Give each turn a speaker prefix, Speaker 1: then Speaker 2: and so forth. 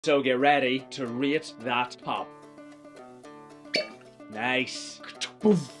Speaker 1: So get ready to rate that pop. Nice.